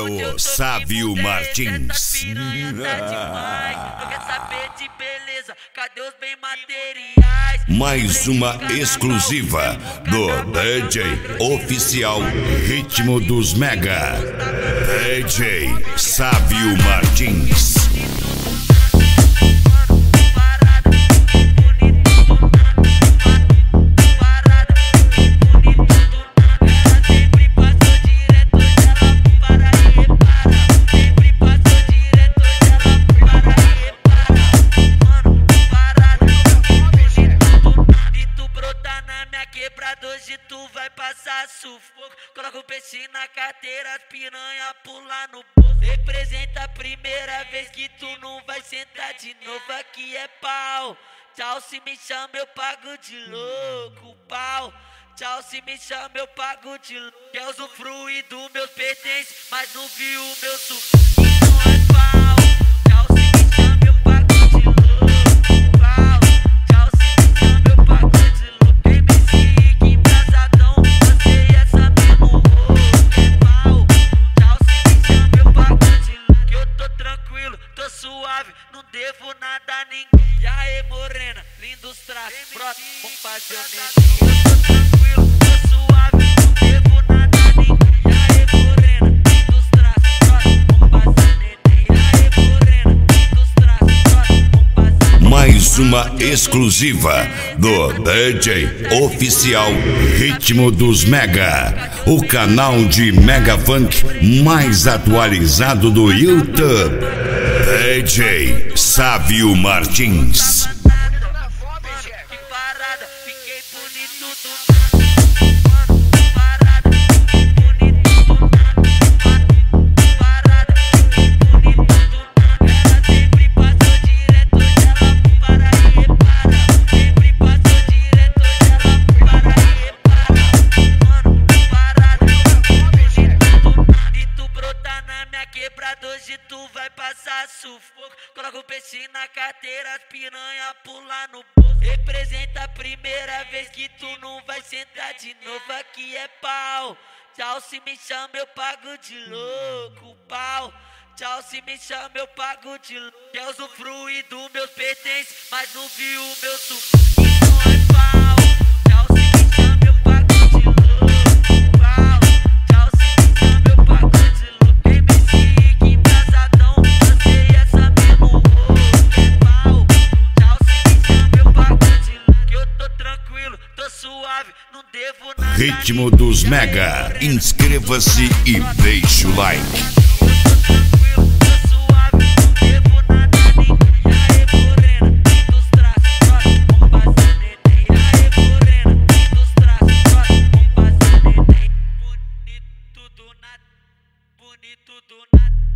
o Sávio Martins. Não quer saber de beleza, cadê os bem materiais? Mais uma exclusiva do DJ oficial Ritmo dos Mega. DJ Sávio Martins. Hoje tu vai passar sufoco. Coloca o peixe na carteira, as piranha pular no bolso. Representa a primeira vez que tu não vai sentar de novo. Aqui é pau. Tchau, se me chama eu pago de louco. Pau. Tchau, se me chama eu pago de louco. Quer usufruir dos meus pertences, mas não viu o meu sufoco. Não é pau. Tchau, se me chama eu pago de louco. Pau. Tchau, se me chama eu pago de louco. Suave, não devo nada a ninguém. E aí, morena, lindos traços, brota, vamos fazer o neném. Eu tô tranquilo, tô suave, não devo nada a ninguém. E aí, morena, lindos traços, brota, vamos fazer o neném. E aí, morena, lindos traços, brota, vamos fazer o neném. Mais uma exclusiva do DJ oficial Ritmo dos Mega, o canal de Mega Funk mais atualizado do YouTube. DJ Sávio Martins. Que parada, fiquei bonito do nada. Parada, fiquei bonito do nada. Parada, fiquei bonito do nada. Ela sempre passou direto, ela para e repara. Sempre passou direto, ela para e repara. Mano, parada, fiquei bonito do nada. E tu brotar na minha quebrada, hoje tu vai passar sufoco. Coloca o peixe na carteira, as piranha pular no bolso. Representa a primeira vez que tu não vai sentar de novo. Aqui é pau. Tchau, se me chama eu pago de louco. Pau. Tchau, se me chama eu pago de louco. Quer usufruir dos meus pertences, mas não viu o meu sufoco. Não é pau. Tchau, se me chama eu pago de louco. Pau. Tchau, se me chama eu pago de louco. Quem me siga embrasadão, você ia saber no rolo. É pau. Tchau, se me chama eu pago de louco. Que eu tô tranquilo, tô suave, não devo nada. Ritmo dos Mega. Inscreva-se e deixe o like. Bonito do nada.